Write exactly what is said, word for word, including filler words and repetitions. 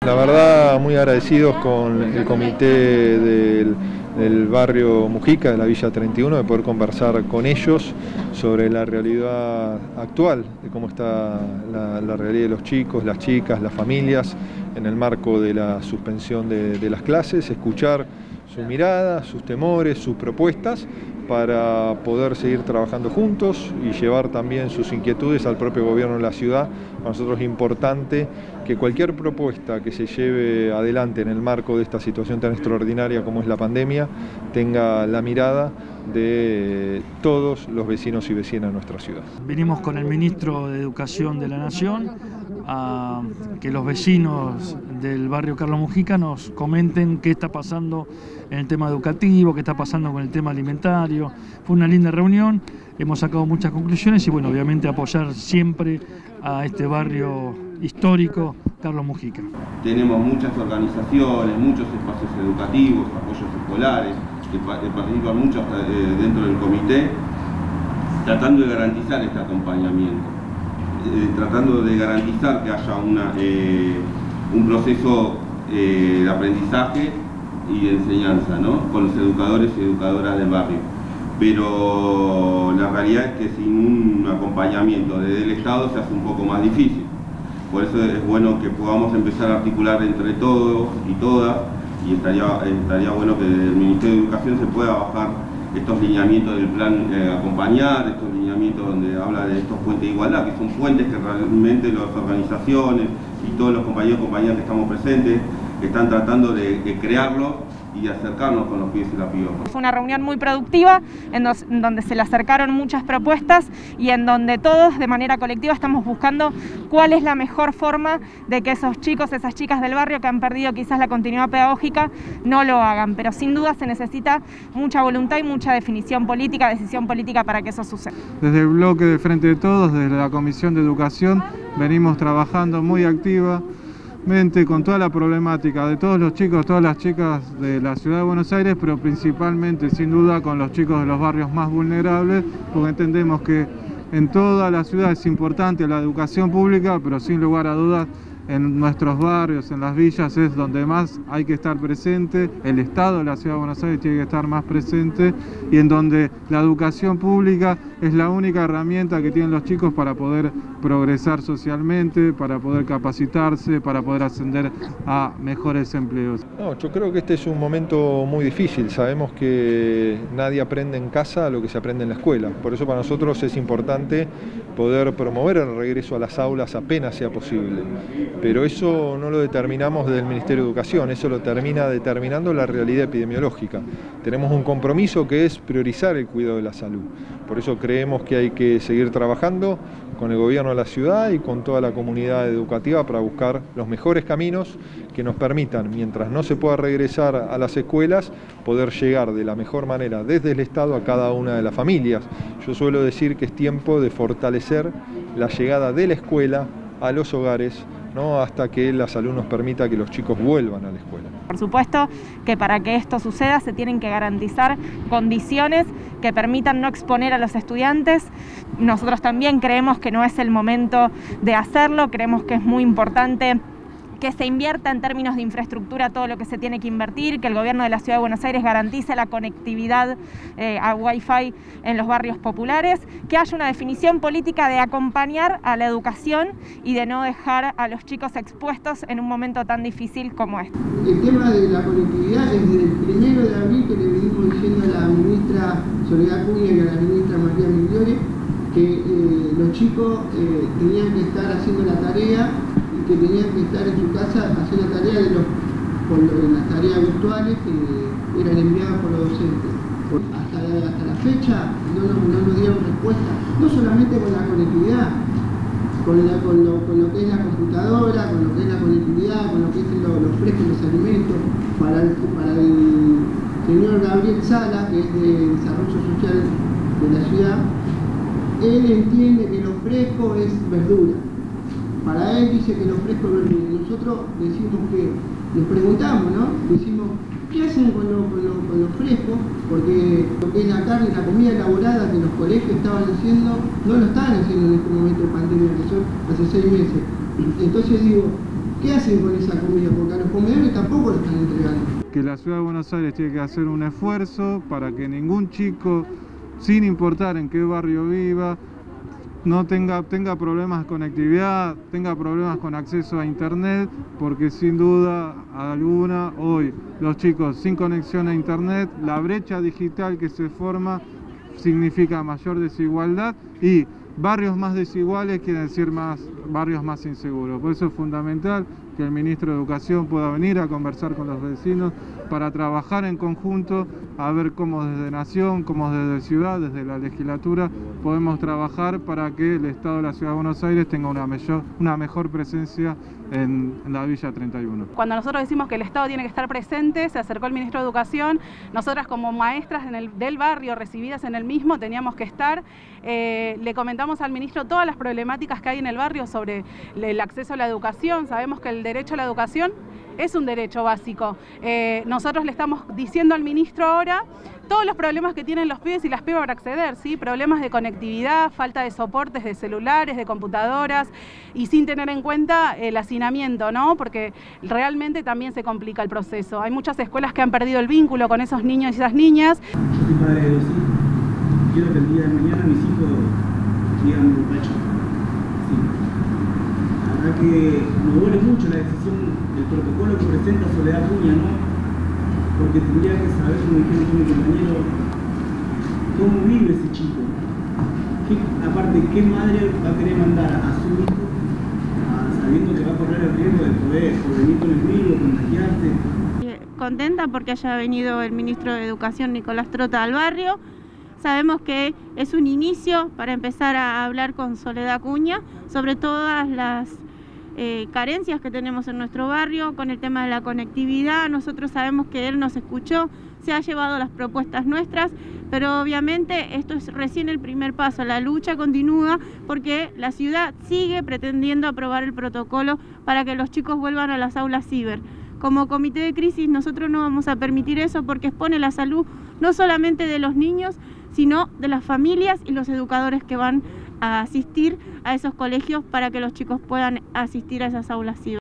La verdad, muy agradecidos con el comité del, del barrio Mujica, de la Villa treinta y uno, de poder conversar con ellos sobre la realidad actual, de cómo está la, la realidad de los chicos, las chicas, las familias, en el marco de la suspensión de, de las clases, escuchar su mirada, sus temores, sus propuestas, para poder seguir trabajando juntos y llevar también sus inquietudes al propio gobierno de la ciudad. Para nosotros es importante que cualquier propuesta que se lleve adelante en el marco de esta situación tan extraordinaria como es la pandemia tenga la mirada de todos los vecinos y vecinas de nuestra ciudad. Venimos con el ministro de Educación de la Nación a que los vecinos del barrio Carlos Mujica nos comenten qué está pasando en el tema educativo, qué está pasando con el tema alimentario. Fue una linda reunión, hemos sacado muchas conclusiones y bueno, obviamente apoyar siempre a este barrio histórico Carlos Mujica. Tenemos muchas organizaciones, muchos espacios educativos, apoyos escolares, que participan muchos dentro del comité, tratando de garantizar este acompañamiento, eh, tratando de garantizar que haya una, eh, un proceso eh, de aprendizaje y de enseñanza, ¿no?, con los educadores y educadoras del barrio. Pero la realidad es que sin un acompañamiento desde el Estado se hace un poco más difícil. Por eso es bueno que podamos empezar a articular entre todos y todas, y estaría, estaría bueno que desde el Ministerio de Educación se pueda bajar estos lineamientos del plan eh, acompañar, estos lineamientos donde habla de estos puentes de igualdad, que son puentes que realmente las organizaciones y todos los compañeros y compañeras que estamos presentes están tratando de, de crearlo y de acercarnos con los pibes y las pibas. Fue una reunión muy productiva en, dos, en donde se le acercaron muchas propuestas y en donde todos de manera colectiva estamos buscando cuál es la mejor forma de que esos chicos, esas chicas del barrio que han perdido quizás la continuidad pedagógica no lo hagan, pero sin duda se necesita mucha voluntad y mucha definición política, decisión política para que eso suceda. Desde el bloque de Frente de Todos, desde la Comisión de Educación, venimos trabajando muy activa con toda la problemática de todos los chicos, todas las chicas de la ciudad de Buenos Aires, pero principalmente, sin duda, con los chicos de los barrios más vulnerables, porque entendemos que en toda la ciudad es importante la educación pública, pero sin lugar a dudas en nuestros barrios, en las villas, es donde más hay que estar presente, el Estado de la Ciudad de Buenos Aires tiene que estar más presente y en donde la educación pública es la única herramienta que tienen los chicos para poder progresar socialmente, para poder capacitarse, para poder ascender a mejores empleos. No, yo creo que este es un momento muy difícil, sabemos que nadie aprende en casa lo que se aprende en la escuela, por eso para nosotros es importante poder promover el regreso a las aulas apenas sea posible. Pero eso no lo determinamos desde el Ministerio de Educación, eso lo termina determinando la realidad epidemiológica. Tenemos un compromiso que es priorizar el cuidado de la salud. Por eso creemos que hay que seguir trabajando con el gobierno de la ciudad y con toda la comunidad educativa para buscar los mejores caminos que nos permitan, mientras no se pueda regresar a las escuelas, poder llegar de la mejor manera desde el Estado a cada una de las familias. Yo suelo decir que es tiempo de fortalecer la llegada de la escuela a los hogares, ¿no?, hasta que la salud nos permita que los chicos vuelvan a la escuela. Por supuesto que para que esto suceda se tienen que garantizar condiciones que permitan no exponer a los estudiantes. Nosotros también creemos que no es el momento de hacerlo, creemos que es muy importante que se invierta en términos de infraestructura todo lo que se tiene que invertir, que el gobierno de la Ciudad de Buenos Aires garantice la conectividad eh, a Wi-Fi en los barrios populares, que haya una definición política de acompañar a la educación y de no dejar a los chicos expuestos en un momento tan difícil como este. El tema de la conectividad es desde el primero de abril que le venimos diciendo a la ministra Soledad Cunha y a la ministra María Migliore que eh, los chicos eh, tenían que estar haciendo la tarea que tenían que estar en su casa haciendo la tarea de los, por lo, las tareas virtuales que eran enviadas por los docentes. Hasta, hasta la fecha no, no, no nos dieron respuesta, no solamente con la conectividad, con, la, con, lo, con lo que es la computadora, con lo que es la conectividad, con lo que es lo, los frescos, los alimentos, para el, para el señor Gabriel Sala, que es de Desarrollo Social de la ciudad. Él entiende que lo fresco es verdura. Para él dice que los frescos verduras. Nosotros decimos que, les preguntamos, ¿no? Decimos, ¿qué hacen con lo, con lo, con lo fresco? Porque lo que es la carne, la comida elaborada que los colegios estaban haciendo, no lo estaban haciendo en este momento de pandemia, que son hace seis meses. Entonces digo, ¿qué hacen con esa comida? Porque a los comedores tampoco lo están entregando. Que la Ciudad de Buenos Aires tiene que hacer un esfuerzo para que ningún chico, sin importar en qué barrio viva, no tenga, tenga problemas de conectividad, tenga problemas con acceso a internet, porque sin duda alguna hoy los chicos sin conexión a internet, la brecha digital que se forma significa mayor desigualdad, y barrios más desiguales quiere decir más barrios más inseguros. Por eso es fundamental que el ministro de Educación pueda venir a conversar con los vecinos para trabajar en conjunto, a ver cómo desde Nación, cómo desde Ciudad, desde la legislatura, podemos trabajar para que el Estado de la Ciudad de Buenos Aires tenga una mejor, una mejor presencia en, en la Villa treinta y uno. Cuando nosotros decimos que el Estado tiene que estar presente, se acercó el ministro de Educación, nosotras como maestras en el, del barrio, recibidas en el mismo, teníamos que estar. Eh, le comentamos al ministro todas las problemáticas que hay en el barrio sobre el acceso a la educación. Sabemos que el derecho a la educación es un derecho básico. Eh, nosotros le estamos diciendo al ministro ahora todos los problemas que tienen los pibes y las pibas para acceder, ¿sí? Problemas de conectividad, falta de soportes de celulares, de computadoras, y sin tener en cuenta el hacinamiento, ¿no? Porque realmente también se complica el proceso. Hay muchas escuelas que han perdido el vínculo con esos niños y esas niñas. Yo soy padre de dos hijos. Quiero que el día de mañana mis hijos digan borracho. Sí. La verdad que me duele mucho la decisión del protocolo que presenta Soledad Acuña, ¿no? Porque tendría que saber, como dijeron mi compañero, cómo vive ese chico. ¿Qué, aparte, ¿qué madre va a querer mandar a su hijo a, sabiendo que va a correr el riesgo de poder venir con el virus, contagiarse? Contenta porque haya venido el ministro de Educación, Nicolás Trota, al barrio. Sabemos que es un inicio para empezar a hablar con Soledad Acuña sobre todas las eh, carencias que tenemos en nuestro barrio con el tema de la conectividad. Nosotros sabemos que él nos escuchó, se ha llevado las propuestas nuestras, pero obviamente esto es recién el primer paso. La lucha continúa porque la ciudad sigue pretendiendo aprobar el protocolo para que los chicos vuelvan a las aulas ciber. Como comité de crisis nosotros no vamos a permitir eso porque expone la salud no solamente de los niños, sino de las familias y los educadores que van a asistir a esos colegios para que los chicos puedan asistir a esas aulas ciber.